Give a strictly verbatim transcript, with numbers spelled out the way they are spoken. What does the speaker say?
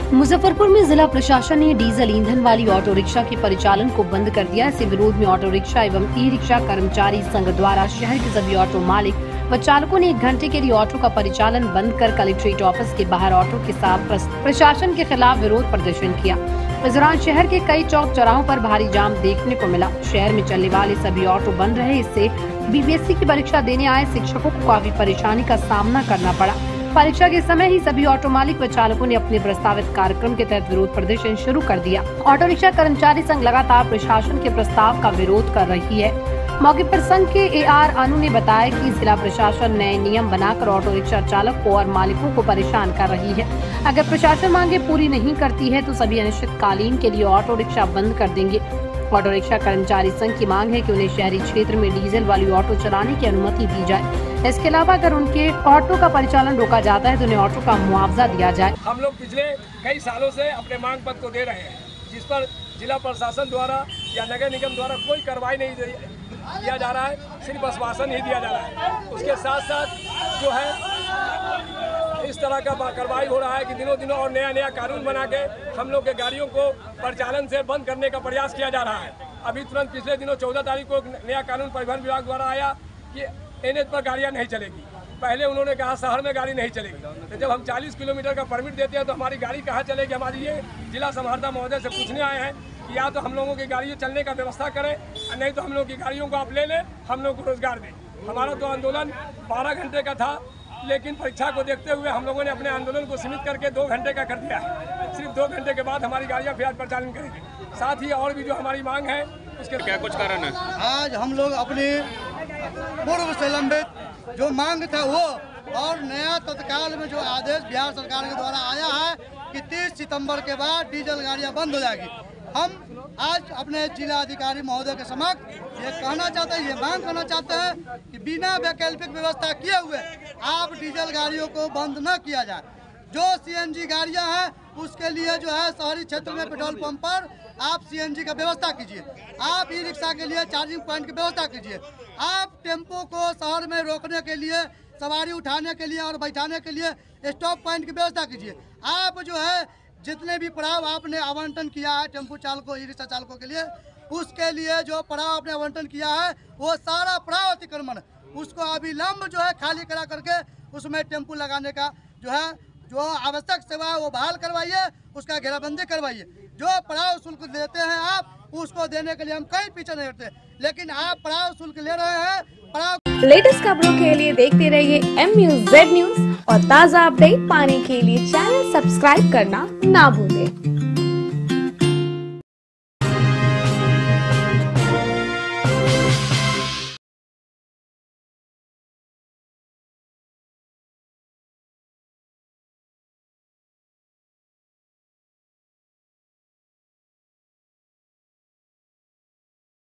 मुजफ्फरपुर में जिला प्रशासन ने डीजल ईंधन वाली ऑटो रिक्शा के परिचालन को बंद कर दिया। इसी विरोध में ऑटो रिक्शा एवं ई रिक्शा कर्मचारी संघ द्वारा शहर के सभी ऑटो मालिक व चालकों ने एक घंटे के लिए ऑटो का परिचालन बंद कर कलेक्ट्रेट ऑफिस के बाहर ऑटो के साथ प्रशासन के खिलाफ विरोध प्रदर्शन किया। इस दौरान शहर के कई चौक चौराहों पर भारी जाम देखने को मिला। शहर में चलने वाले सभी ऑटो बंद रहे। इससे बीपीएससी की परीक्षा देने आए शिक्षकों को काफी परेशानी का सामना करना पड़ा। परीक्षा के समय ही सभी ऑटो मालिक व चालकों ने अपने प्रस्तावित कार्यक्रम के तहत विरोध प्रदर्शन शुरू कर दिया। ऑटो रिक्शा कर्मचारी संघ लगातार प्रशासन के प्रस्ताव का विरोध कर रही है। मौके पर संघ के ए आर अनु ने बताया कि जिला प्रशासन नए नियम बनाकर ऑटो रिक्शा चालकों और मालिकों को परेशान कर रही है। अगर प्रशासन मांगे पूरी नहीं करती है तो सभी अनिश्चितकालीन के लिए ऑटो रिक्शा बंद कर देंगे। ऑटो रिक्शा कर्मचारी संघ की मांग है कि उन्हें शहरी क्षेत्र में डीजल वाली ऑटो चलाने की अनुमति दी जाए। इसके अलावा अगर उनके ऑटो का परिचालन रोका जाता है तो उन्हें ऑटो का मुआवजा दिया जाए। हम लोग पिछले कई सालों से अपने मांग पत्र को दे रहे हैं, जिस पर जिला प्रशासन द्वारा या नगर निगम द्वारा कोई कार्रवाई नहीं किया जा रहा है, सिर्फ आश्वासन ही दिया जा रहा है। उसके साथ साथ जो है इस तरह का कार्रवाई हो रहा है कि दिनों दिनों और नया नया कानून बना के हम लोग के गाड़ियों को परिचालन से बंद करने का प्रयास किया जा रहा है। अभी तुरंत पिछले दिनों चौदह तारीख को नया कानून परिवहन विभाग द्वारा आया कि एनएच पर गाड़ियां नहीं चलेगी। पहले उन्होंने कहा शहर में गाड़ी नहीं चलेगी, तो जब हम चालीस किलोमीटर का परमिट देते हैं तो हमारी गाड़ी कहाँ चलेगी। हमारी ये जिला समाहर्ता महोदय से पूछने आए हैं कि या तो हम लोगों की गाड़ियों चलने का व्यवस्था करें, नहीं तो हम लोग की गाड़ियों को आप ले लें, हम लोग को रोजगार दें। हमारा तो आंदोलन बारह घंटे का था, लेकिन परीक्षा को देखते हुए हम लोगों ने अपने आंदोलन को सीमित करके दो घंटे का कर दिया है। सिर्फ दो घंटे के बाद हमारी गाड़ियाँ फिर परिचालन करेंगी। साथ ही और भी जो हमारी मांग है उसके क्या कुछ कारण है। आज हम लोग अपनी पूर्व से लंबित जो मांग था वो और नया तत्काल में जो आदेश बिहार सरकार के द्वारा आया है कि तीस सितंबर के बाद डीजल गाड़ियां बंद हो जाएगी, हम आज अपने जिला अधिकारी महोदय के समक्ष ये कहना चाहते हैं, ये मांग करना चाहते हैं कि बिना वैकल्पिक व्यवस्था किए हुए आप डीजल गाड़ियों को बंद न किया जाए। जो सीएनजी गाड़ियां हैं उसके लिए जो है शहरी क्षेत्र में पेट्रोल पंप पर आप सीएनजी का व्यवस्था कीजिए, आप ई रिक्शा के लिए चार्जिंग पॉइंट की व्यवस्था कीजिए, आप टेम्पो को शहर में रोकने के लिए, सवारी उठाने के लिए और बैठाने के लिए स्टॉप पॉइंट की व्यवस्था कीजिए। आप जो है जितने भी पड़ाव आपने आवंटन किया है टेम्पो चालकों, ई रिक्शा चालकों के लिए, उसके लिए जो पड़ाव आपने आवंटन किया है वो सारा पड़ाव अतिक्रमण उसको अविलंब जो है खाली करा करके उसमें टेम्पो लगाने का जो है जो आवश्यक सेवा है वो बहाल करवाइए, उसका घेराबंदी करवाइए। जो पड़ाव शुल्क देते हैं आप उसको देने के लिए हम कहीं पीछे नहीं हटते, लेकिन आप पड़ाव शुल्क ले रहे हैं। पड़ाव लेटेस्ट खबरों के लिए देखते रहिए एम न्यूज़ जेड न्यूज़ और ताज़ा अपडेट पाने के लिए चैनल सब्सक्राइब करना ना भूलें।